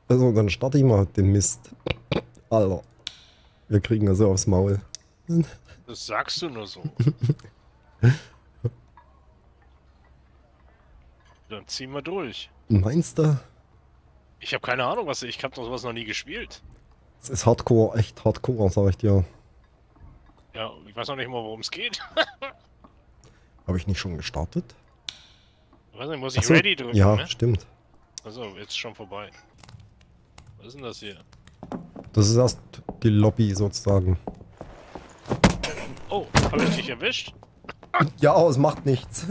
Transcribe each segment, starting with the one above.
Also, dann starte ich mal den Mist. Alter. Wir kriegen also aufs Maul. Das sagst du nur so. Dann ziehen wir durch. Meinst du? Ich habe keine Ahnung, ich habe doch sowas noch nie gespielt. Es ist Hardcore, echt Hardcore, sag ich dir. Ja, ich weiß noch nicht mal, worum es geht. Habe ich nicht schon gestartet? Ich weiß nicht, muss ich Ach so, Ready drücken, ja, ne? stimmt. Also, jetzt ist schon vorbei. Was ist denn das hier? Das ist erst die Lobby sozusagen. Oh, habe ich dich erwischt? Ja, aber es macht nichts.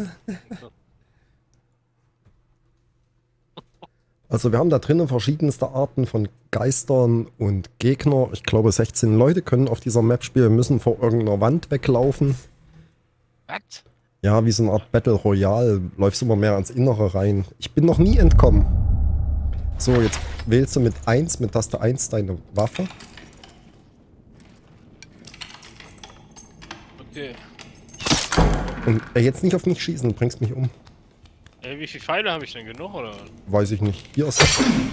Also wir haben da drinnen verschiedenste Arten von Geistern und Gegner. Ich glaube 16 Leute können auf dieser Map spielen, müssen vor irgendeiner Wand weglaufen. Was? Ja, wie so eine Art Battle Royale. Läufst immer mehr ans Innere rein. Ich bin noch nie entkommen. So, jetzt wählst du mit Taste 1 deine Waffe. Okay. Und jetzt nicht auf mich schießen, du bringst mich um. Ey, wie viele Pfeile habe ich denn genug, oder? Weiß ich nicht. Hier ist...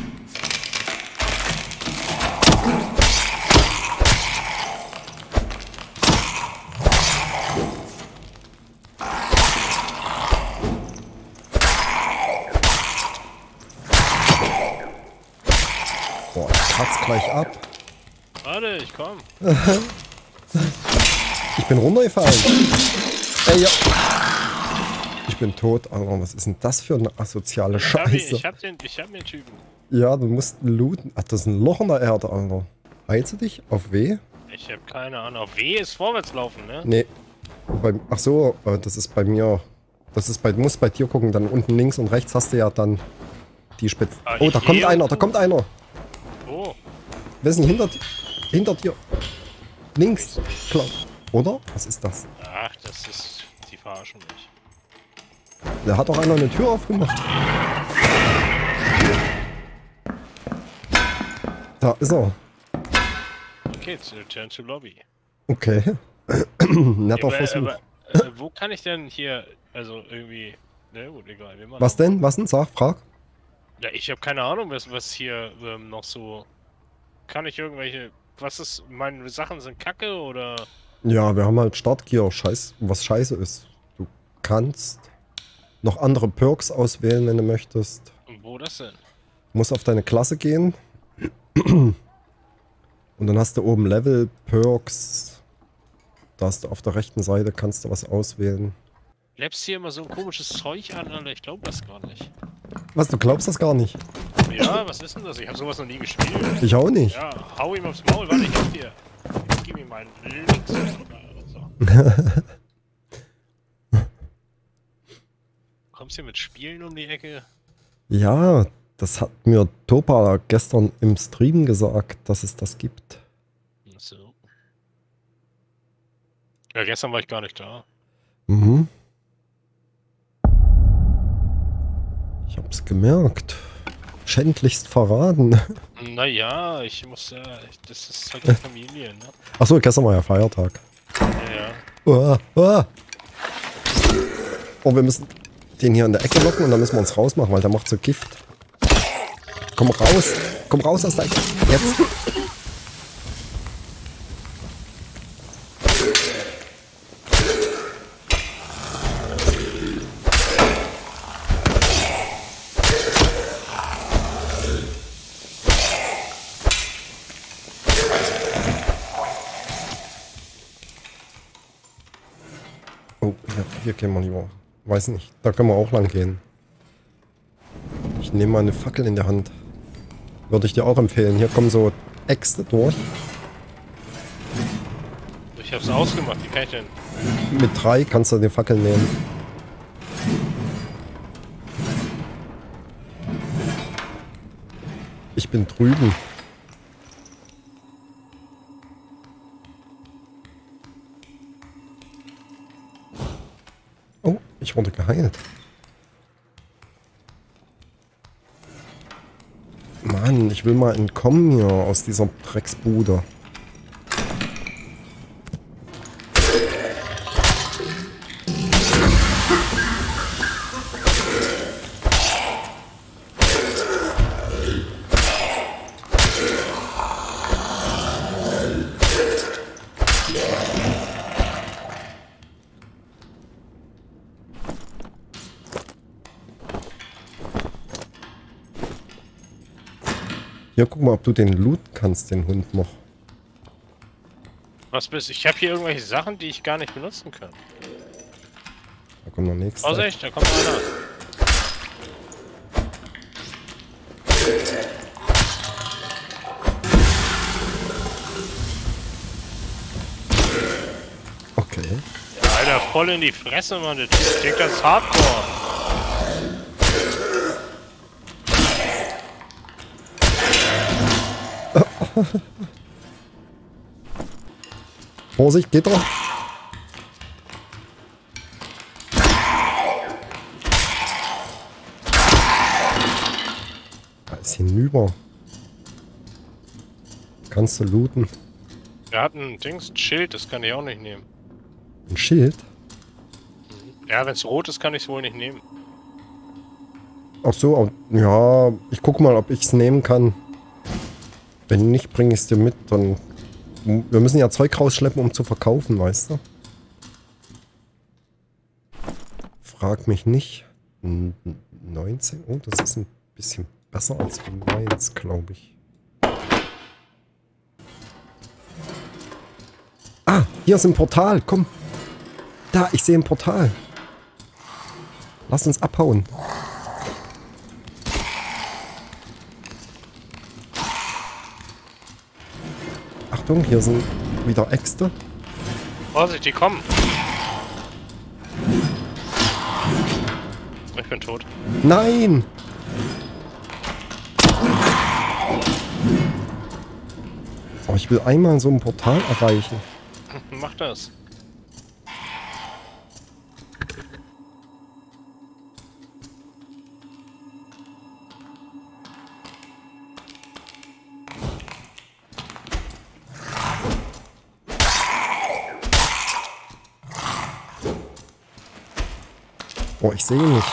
Boah, ich kratz gleich ab. Warte, ich komm. Ich bin runtergefallen. Ey, ja. Ich bin tot. Alter, was ist denn das für eine asoziale Scheiße? Ich hab den Typen. Ja, du musst looten. Ach, das ist ein Loch in der Erde, Alter. Heilst du dich? Auf W? Ich hab keine Ahnung. Auf W ist vorwärts laufen, ne? Nee. Ach so, das ist bei mir. Du musst bei dir gucken. Dann unten links und rechts hast du ja dann die Spitze. Oh, da kommt einer, da kommt einer. Oh. Wer ist denn hinter dir? Links. Klar. Oder? Was ist das? Ach, das ist... Die verarschen mich. Da hat doch einer eine Tür aufgemacht. Da ist er. Okay, return to Lobby. Okay. Netter Versuch. Wo kann ich denn hier... Also irgendwie... Na gut, egal. Was denn? Was denn? Frag. Ja, ich habe keine Ahnung, was hier noch so... Kann ich irgendwelche... Meine Sachen sind kacke, oder... Ja, wir haben halt Startgear. Was scheiße ist. Du kannst noch andere Perks auswählen, wenn du möchtest. Und wo das denn? Du musst auf deine Klasse gehen. Und dann hast du oben Level, Perks. Da hast du auf der rechten Seite, kannst du was auswählen. Läppst hier immer so ein komisches Zeug an, Alter. Ich glaube das gar nicht. Was, du glaubst das gar nicht? Ja, was ist denn das? Ich habe sowas noch nie gespielt. Ich auch nicht. Ja, hau ihm aufs Maul. Warte, ich hab dir. Ich gebe ihm meinen links. So. Kommst du mit Spielen um die Ecke? Ja, das hat mir Topa gestern im Stream gesagt, dass es das gibt. So. Ja, gestern war ich gar nicht da. Mhm. Ich hab's gemerkt. Schändlichst verraten. Naja, ich muss ja... Das ist halt die Familie, ne? Achso, gestern war ja Feiertag. Ja. Oh, wir müssen den hier in der Ecke locken und dann müssen wir uns rausmachen, weil der macht so Gift. Komm raus! Komm raus aus der Ecke! Jetzt! Oh, hier gehen wir lieber. Weiß nicht, da können wir auch lang gehen. Ich nehme mal eine Fackel in der Hand. Würde ich dir auch empfehlen. Hier kommen so Äxte durch. Ich hab's ausgemacht, wie kann ich denn? Mit 3 kannst du die Fackel nehmen. Ich bin drüben. Oh, ich wurde geheilt. Mann, ich will mal entkommen hier aus dieser Drecksbude. Hier, guck mal, ob du den looten kannst, den Hund noch. Was bist ich habe hier irgendwelche Sachen, die ich gar nicht benutzen kann. Da kommt noch nichts. Oh, echt? Da kommt einer. Okay. Ja, Alter, voll in die Fresse, Mann. Das klingt ganz hardcore. Vorsicht, geht doch. Da ist hinüber. Kannst du looten? Er hat ein Dings, ein Schild, das kann ich auch nicht nehmen. Ein Schild? Ja, wenn es rot ist, kann ich es wohl nicht nehmen. Ach so, ja, ich guck mal, ob ich es nehmen kann. Wenn nicht, bringe ich es dir mit, dann... Wir müssen ja Zeug rausschleppen, um zu verkaufen, weißt du? Frag mich nicht. 19? Oh, das ist ein bisschen besser als meins, glaube ich. Ah, hier ist ein Portal, komm. Da, ich sehe ein Portal. Lass uns abhauen. Achtung, hier sind wieder Äxte. Vorsicht, die kommen. Ich bin tot. Nein! Aber ich will einmal so ein Portal erreichen. Mach das. Oh, ich sehe ihn nicht.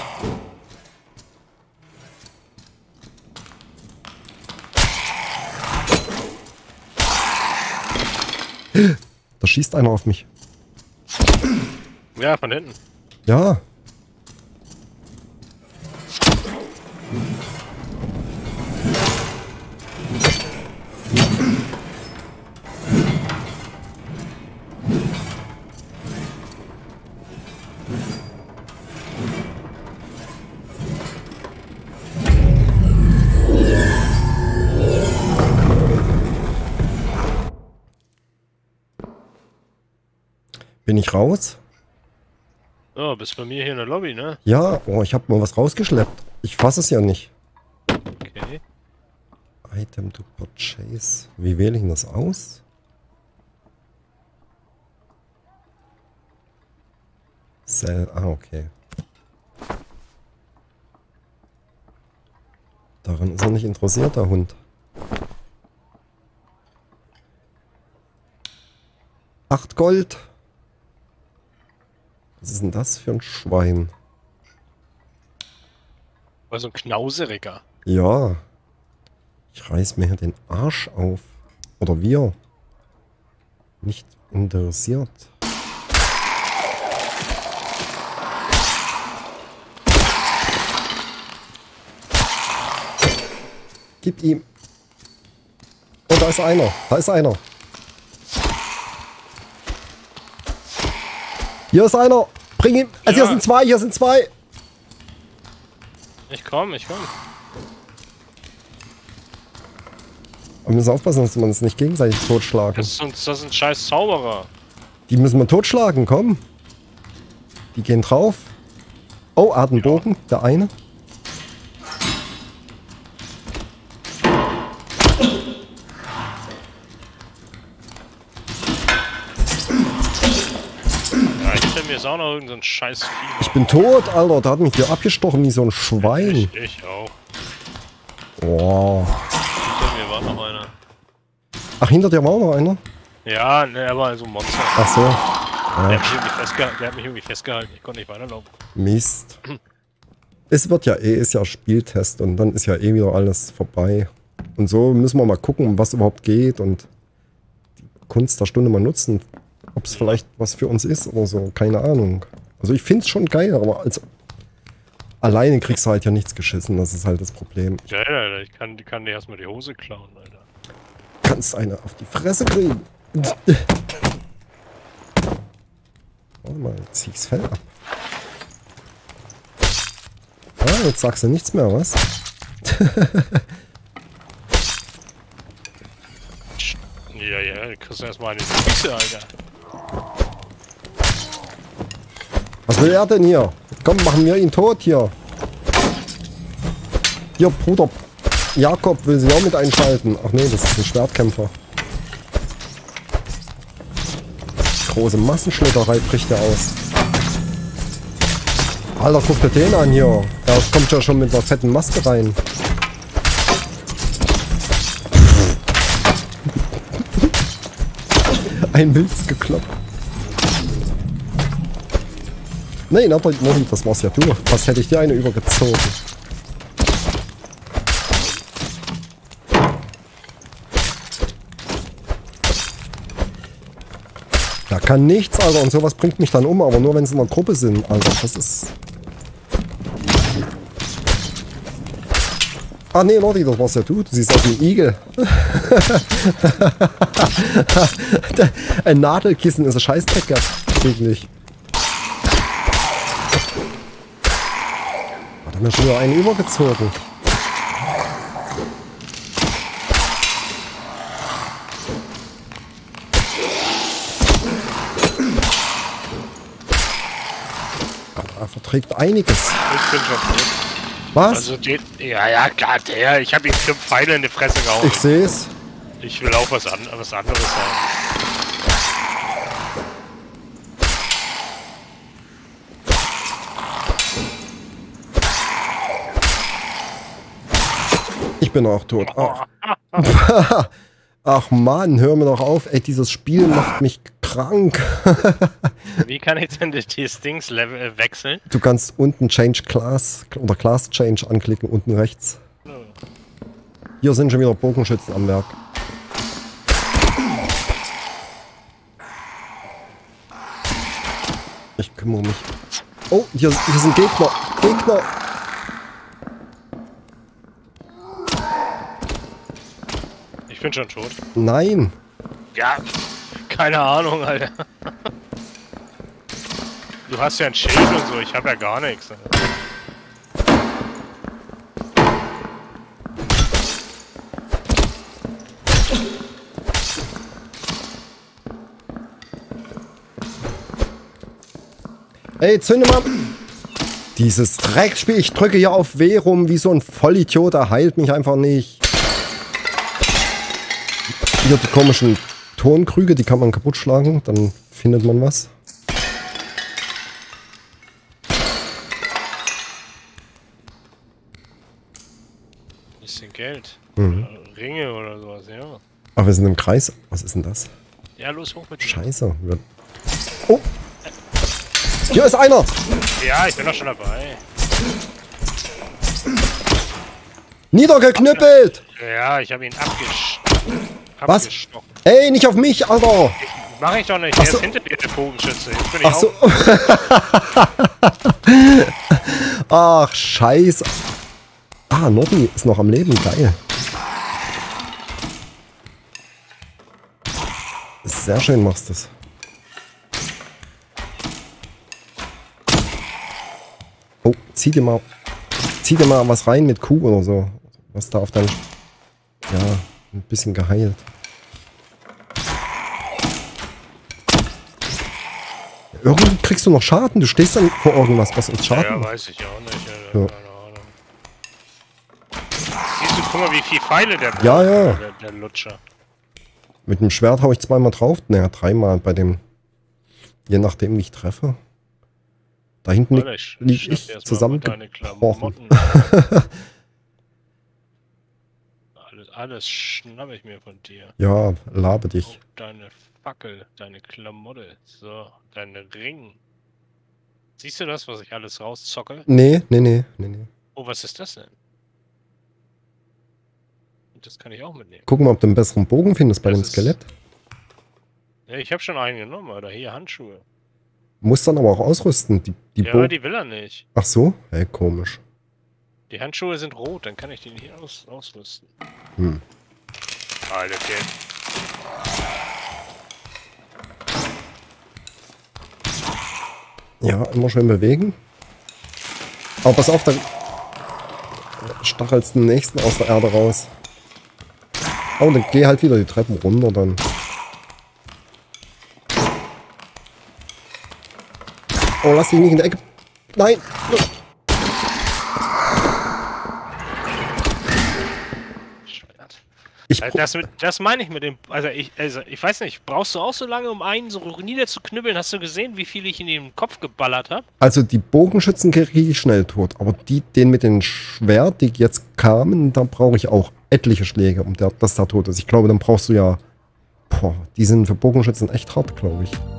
Da schießt einer auf mich. Ja, von hinten. Ja. Bin ich raus? Oh, bist bei mir hier in der Lobby, ne? Ja, oh, ich habe mal was rausgeschleppt. Ich fasse es ja nicht. Okay. Item to purchase. Wie wähle ich denn das aus? Sell. Ah, okay. Daran ist er nicht interessiert, der Hund. 8 Gold. Was ist denn das für ein Schwein? War so ein Knauseriger. Ja. Ich reiß mir hier den Arsch auf. Oder wir. Nicht interessiert. Gib ihm. Oh, da ist einer. Da ist einer. Hier ist einer. Bring ihn. Also Ja. hier sind zwei. Hier sind zwei. Ich komm, ich komm. Aber wir müssen aufpassen, dass wir uns nicht gegenseitig totschlagen. Das ist ein scheiß Zauberer. Die müssen wir totschlagen. Komm. Die gehen drauf. Oh, er hat einen Bogen. Der eine. Ja, hinter mir ist auch noch irgendein scheiß Vieh. Ich bin tot, Alter. Der hat mich hier abgestochen wie so ein Schwein. Ich auch. Oh. Hinter mir war noch einer. Ach, hinter dir war auch noch einer? Ja, ne, er war so ein Monster. Ach so. Der hat mich irgendwie festgehalten. Ich konnte nicht weiterlaufen. Mist. Es wird ja ist ja Spieltest und dann ist ja eh wieder alles vorbei. Und so müssen wir mal gucken, was überhaupt geht und die Kunst der Stunde mal nutzen. Ob es vielleicht was für uns ist oder so, keine Ahnung. Also ich finde es schon geil, aber Alleine kriegst du halt ja nichts geschissen, das ist halt das Problem. Ja, ich kann dir erstmal die Hose klauen, Alter. Kannst eine auf die Fresse kriegen. Warte mal, jetzt zieh ich's Fell ab. Ah, jetzt sagst du nichts mehr, was? Ja, du kriegst erstmal eine Füße, Alter. Was will er denn hier? Komm, machen wir ihn tot hier. Hier, Bruder Jakob will sich auch mit einschalten. Ach nee, das ist ein Schwertkämpfer. Große Massenschlägerei bricht er aus. Alter, guck dir den an hier. Der kommt ja schon mit einer fetten Maske rein. Ein Witz gekloppt. Nein, aber das war's ja du. Fast hätte ich dir eine übergezogen. Da kann nichts, Alter. Und sowas bringt mich dann um, aber nur wenn sie in einer Gruppe sind, Alter. Das ist... Ah nee, Lordi, das war's ja du. Du siehst aus wie ein Igel. Ein Nadelkissen ist ein Scheißdreck, gegen dich. Hat er mir schon wieder einen übergezogen. Er verträgt einiges. Ich bin schon tot. Was? Also ja, klar, ich habe ihm 5 Pfeile in die Fresse gehauen. Ich seh's. Ich will auch was anderes haben. Ich bin auch tot. Ach. Ach Mann, hör mir doch auf. Ey, dieses Spiel macht mich krank. Wie kann ich denn das Dings-Level wechseln? Du kannst unten Change Class oder Class Change anklicken, unten rechts. Hier sind schon wieder Bogenschützen am Werk. Ich kümmere mich. Oh, hier sind Gegner. Gegner. Ich bin schon tot. Nein. Ja, keine Ahnung, Alter. Du hast ja ein Schild und so, ich habe ja gar nichts. Alter. Ey, zünde mal. Dieses Dreckspiel. Ich drücke hier auf W rum wie so ein Vollidiot. Er heilt mich einfach nicht. Hier die komischen Tonkrüge, die kann man kaputt schlagen. Dann findet man was. Bisschen Geld. Mhm. Ringe oder sowas, ja. Ach, wir sind im Kreis. Was ist denn das? Ja, los, hoch mit dir. Scheiße. Oh! Hier ist einer! Ja, ich bin doch schon dabei. Niedergeknüppelt! Ja, ich habe ihn Was? abgestochen. Ey, nicht auf mich, Alter! Mach ich doch nicht. Ach Er so. ist hinter dir, der Bogenschütze. Jetzt bin ich Ach so. Ach, scheiße. Ah, Nobby ist noch am Leben. Geil. Sehr schön machst du es. Oh, zieh dir mal was rein mit Q oder so. Was da auf dein... Ja, ein bisschen geheilt. Irgendwie kriegst du noch Schaden. Du stehst dann vor irgendwas, was uns Schaden Ja, macht. weiß ich auch nicht. Alter. Ja. Keine Ahnung. Siehst du, guck mal, wie viel Pfeile der braucht, Ja, ja. Der Lutscher. Mit dem Schwert hau ich zweimal drauf. Naja, dreimal bei dem... Je nachdem, wie ich treffe. Da hinten Alter, lieg schnapp ich dir erst mal zusammen deine gebrochen. Klamotten. alles schnapp ich mir von dir. Ja, labe dich. Oh, deine Fackel, deine Klamotte, so, deine Ring. Siehst du das, was ich alles rauszocke? Nee. Oh, was ist das denn? Das kann ich auch mitnehmen. Guck mal, ob du einen besseren Bogen findest bei Das dem ist- Skelett. Ja, ich habe schon einen genommen, oder hier Handschuhe. Muss dann aber auch ausrüsten. Die Ja, aber die will er nicht. Ach so? Hey, komisch. Die Handschuhe sind rot, dann kann ich die nicht ausrüsten. Hm. Alter, okay. Ja, immer schön bewegen. Aber pass auf, dann stachelst den nächsten aus der Erde raus. Oh, dann geh halt wieder die Treppen runter dann. Oh, lass dich nicht in der Ecke. Nein! Das meine ich mit dem. Also ich weiß nicht, brauchst du auch so lange, um einen so niederzuknüppeln? Hast du gesehen, wie viel ich in den Kopf geballert habe? Also die Bogenschützen kriege ich schnell tot. Aber den mit den Schwert, die jetzt kamen, da brauche ich auch etliche Schläge, um dass der tot ist. Ich glaube, dann brauchst du ja. Boah, die sind für Bogenschützen echt hart, glaube ich.